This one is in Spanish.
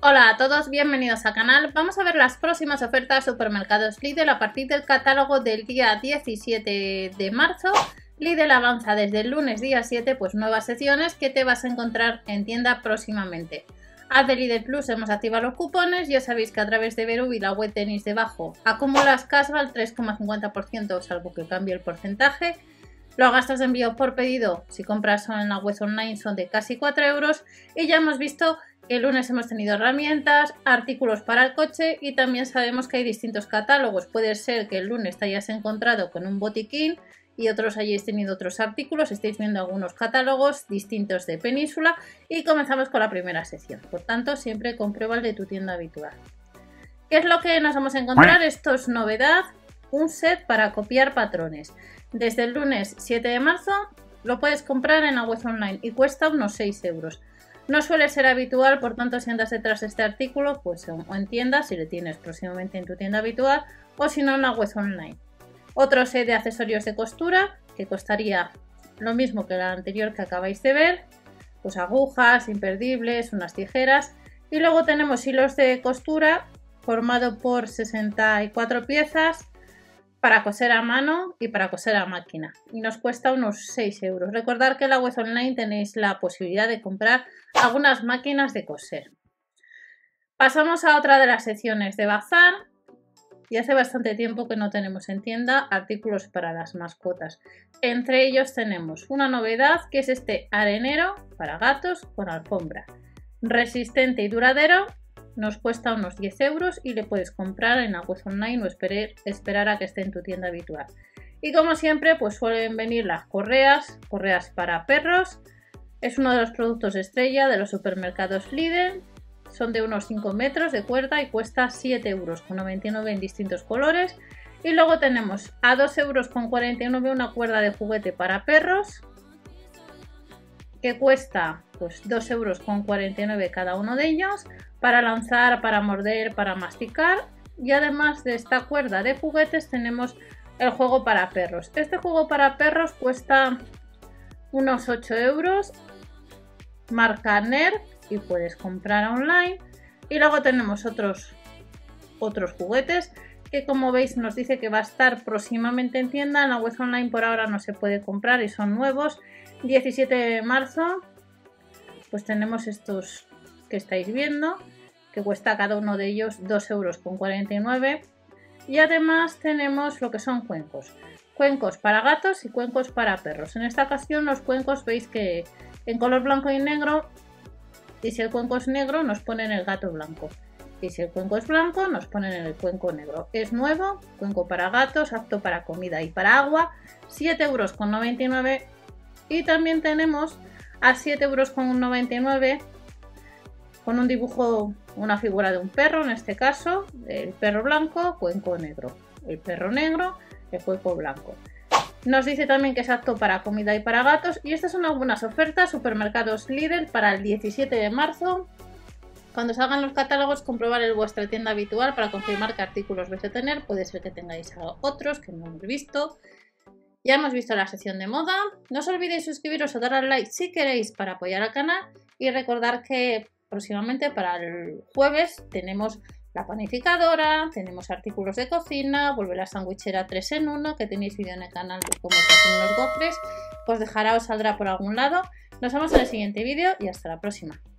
Hola a todos, bienvenidos al canal. Vamos a ver las próximas ofertas Supermercados Lidl a partir del catálogo del día 17 de marzo. Lidl avanza desde el lunes día 7 pues nuevas secciones que te vas a encontrar en tienda próximamente. Haz de Lidl Plus hemos activado los cupones. Ya sabéis que a través de Verubi, la web tenéis debajo, acumulas cashback 3,50% salvo que cambie el porcentaje. Los gastos de envío por pedido, si compras en la web online, son de casi 4 euros. Y ya hemos visto que el lunes hemos tenido herramientas, artículos para el coche y también sabemos que hay distintos catálogos. Puede ser que el lunes te hayas encontrado con un botiquín y otros hayáis tenido otros artículos. Estáis viendo algunos catálogos distintos de Península y comenzamos con la primera sección. Por tanto, siempre comprueba el de tu tienda habitual. ¿Qué es lo que nos vamos a encontrar? Esto es novedad, un set para copiar patrones. Desde el lunes 7 de marzo lo puedes comprar en la web online y cuesta unos 6 euros. No suele ser habitual, por tanto, si andas detrás de este artículo, pues o en tienda, si le tienes próximamente en tu tienda habitual, o si no en la web online. Otro set de accesorios de costura, que costaría lo mismo que el anterior que acabáis de ver, pues agujas, imperdibles, unas tijeras. Y luego tenemos hilos de costura, formado por 64 piezas, para coser a mano y para coser a máquina, y nos cuesta unos 6 euros. Recordad que en la web online tenéis la posibilidad de comprar algunas máquinas de coser. Pasamos a otra de las secciones de bazar, y hace bastante tiempo que no tenemos en tienda artículos para las mascotas. Entre ellos tenemos una novedad, que es este arenero para gatos con alfombra, resistente y duradero. Nos cuesta unos 10 euros y le puedes comprar en la web online o esperar a que esté en tu tienda habitual. Y como siempre, pues suelen venir las correas para perros. Es uno de los productos estrella de los supermercados Lidl. Son de unos 5 metros de cuerda y cuesta 7,99 euros en distintos colores. Y luego tenemos a 2,49 euros una cuerda de juguete para perros, que cuesta pues 2,49 euros cada uno de ellos, para lanzar, para morder, para masticar. Y además de esta cuerda de juguetes tenemos el juego para perros. Este juego para perros cuesta unos 8 euros, marca Nerf, y puedes comprar online. Y luego tenemos otros juguetes que, como veis, nos dice que va a estar próximamente en tienda. En la web online por ahora no se puede comprar y son nuevos. 17 de marzo pues tenemos estos que estáis viendo, que cuesta cada uno de ellos 2,49 euros. Y además tenemos lo que son cuencos para gatos y cuencos para perros. En esta ocasión los cuencos veis que en color blanco y negro, y si el cuenco es negro nos ponen el gato blanco, y si el cuenco es blanco nos ponen el cuenco negro. Es nuevo, cuenco para gatos, apto para comida y para agua, 7,99 euros. Y también tenemos a 7,99 euros con un dibujo, una figura de un perro, en este caso el perro blanco, cuenco negro, el perro negro, el cuenco blanco. Nos dice también que es apto para comida y para gatos. Y estas son algunas ofertas Supermercados Lidl para el 17 de marzo. Cuando salgan los catálogos, comprobar en vuestra tienda habitual para confirmar qué artículos vais a tener. Puede ser que tengáis otros que no hemos visto. Ya hemos visto la sección de moda. No os olvidéis suscribiros o dar al like si queréis para apoyar al canal. Y recordar que próximamente para el jueves tenemos la panificadora, tenemos artículos de cocina, vuelve la sandwichera 3 en 1, que tenéis vídeo en el canal de cómo se hacen los gofres. Os dejará o saldrá por algún lado. Nos vemos en el siguiente vídeo y hasta la próxima.